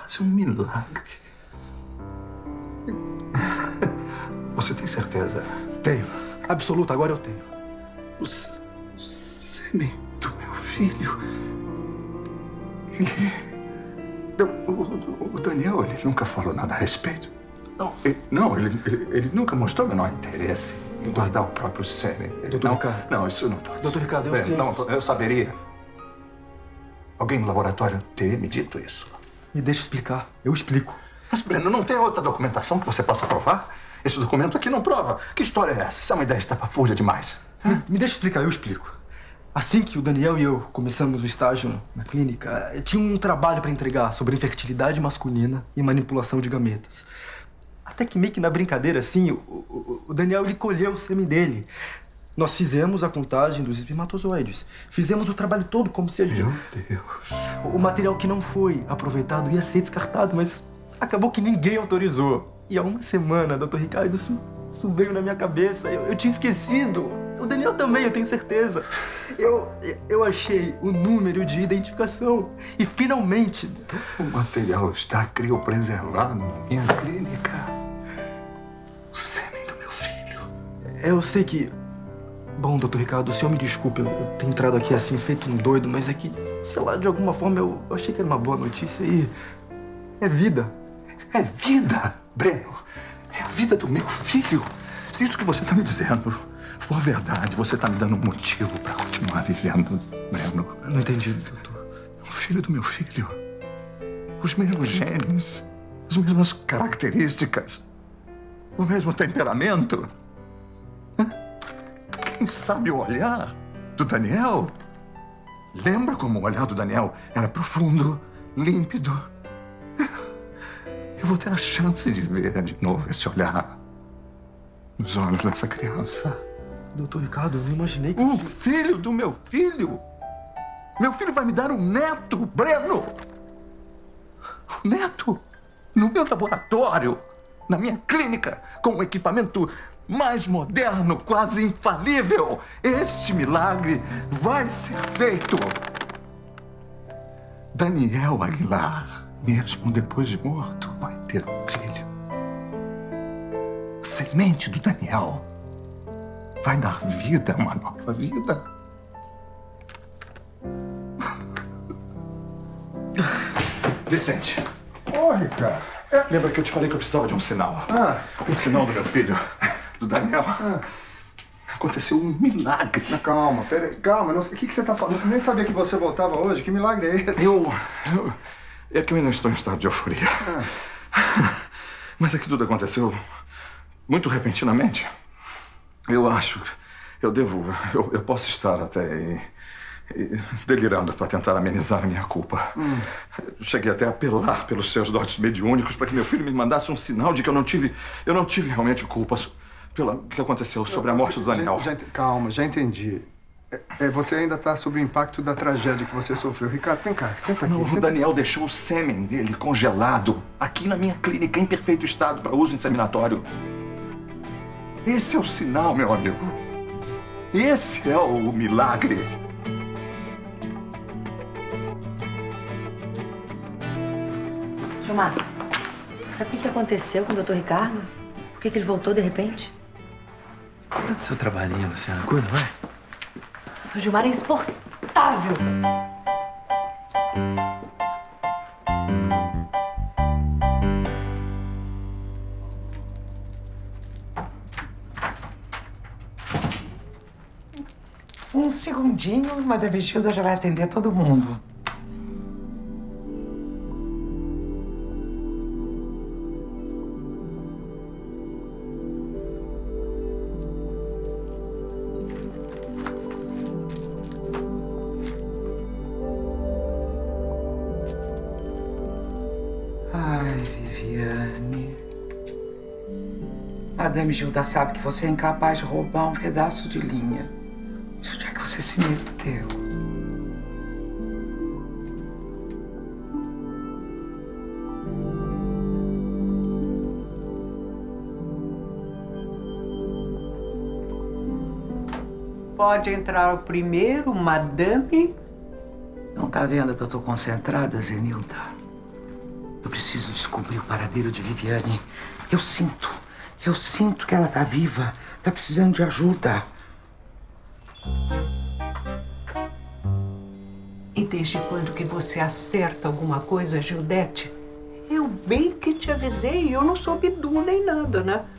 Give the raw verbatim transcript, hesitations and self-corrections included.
quase um milagre. Você tem certeza? Tenho. Absoluta, agora eu tenho. O, o sêmen do meu filho... Ele... O, o, o Daniel, ele nunca falou nada a respeito. Não, ele, não, ele, ele, ele nunca mostrou o menor interesse em guardar o próprio sêmen. Doutor não, Ricardo. Não, isso não pode Doutor ser. Ricardo, eu Bem, sei. Não, eu saberia. Alguém no laboratório teria me dito isso. Me deixa explicar. Eu explico. Mas, Breno, não tem outra documentação que você possa provar? Esse documento aqui não prova. Que história é essa? Isso é uma ideia estapafúrdia demais. Me, me deixa explicar, eu explico. Assim que o Daniel e eu começamos o estágio na clínica, tinha um trabalho para entregar sobre infertilidade masculina e manipulação de gametas. Até que meio que na brincadeira, assim, o, o, o Daniel, ele colheu o sêmen dele. Nós fizemos a contagem dos espermatozoides. Fizemos o trabalho todo como se a gente... Meu Deus. O material que não foi aproveitado ia ser descartado, mas acabou que ninguém autorizou. E há uma semana, doutor Ricardo, isso, isso veio na minha cabeça. Eu, eu tinha esquecido. O Daniel também, eu tenho certeza. Eu, eu achei o número de identificação. E finalmente... O material está criopreservado na minha clínica. O sêmen do meu filho. Eu sei que... Bom, doutor Ricardo, o senhor me desculpe, eu, eu tenho entrado aqui assim, feito um doido, mas é que, sei lá, de alguma forma eu achei que era uma boa notícia e... É vida. É vida, Breno. É a vida do meu filho. Se isso que você está me dizendo for verdade, você está me dando um motivo para continuar vivendo, Breno. Eu não entendi, doutor. O filho do meu filho. Os mesmos genes, as mesmas características, o mesmo temperamento. Quem sabe o olhar do Daniel? Lembra como o olhar do Daniel era profundo, límpido? Eu vou ter a chance de ver de novo esse olhar nos olhos dessa criança. Doutor Ricardo, eu não imaginei que... O filho do meu filho! Meu filho vai me dar um neto, Breno! Um neto! No meu laboratório, na minha clínica, com um equipamento mais moderno, quase infalível. Este milagre vai ser feito. Daniel Aguilar, mesmo depois de morto, vai ter um filho. A semente do Daniel vai dar vida, uma nova vida. Vicente. Ô, Ricardo. Lembra que eu te falei que eu precisava de um sinal? Ah. Um sinal do meu filho, do Daniel. Ah. Aconteceu um milagre. Calma, peraí, calma. Não, o que, que você tá falando? Eu nem sabia que você voltava hoje. Que milagre é esse? Eu... eu é que eu ainda estou em estado de euforia. Ah. Mas é que tudo aconteceu muito repentinamente. Eu acho que eu devo... Eu, eu posso estar até e, e, delirando para tentar amenizar a minha culpa. Hum. Cheguei até a apelar pelos seus dotes mediúnicos para que meu filho me mandasse um sinal de que eu não tive... Eu não tive realmente culpa pelo que aconteceu sobre a morte do Daniel. Já, já, calma, já entendi. É, é, você ainda está sob o impacto da tragédia que você sofreu. Ricardo, vem cá, senta aqui. Não, senta o Daniel deixou o sêmen dele congelado aqui na minha clínica, em perfeito estado, para uso inseminatório. Esse é o sinal, meu amigo. Esse é o milagre. Gilmar, sabe o que aconteceu com o doutor Ricardo? Por que, que ele voltou de repente? Cuida do seu trabalhinho, Luciana. Cuida, vai. O Gilmar é insuportável. Um segundinho, Madame Gilda já vai atender todo mundo. Ai, Viviane. Madame Gilda sabe que você é incapaz de roubar um pedaço de linha. Mas onde é que você se meteu? Pode entrar o primeiro, madame. Não tá vendo que eu tô concentrada, Zenilda? Eu preciso preciso descobrir o paradeiro de Viviane. Eu sinto, eu sinto que ela tá viva, tá precisando de ajuda. E desde quando que você acerta alguma coisa, Gildete? Eu bem que te avisei, eu não sou bidu nem nada, né?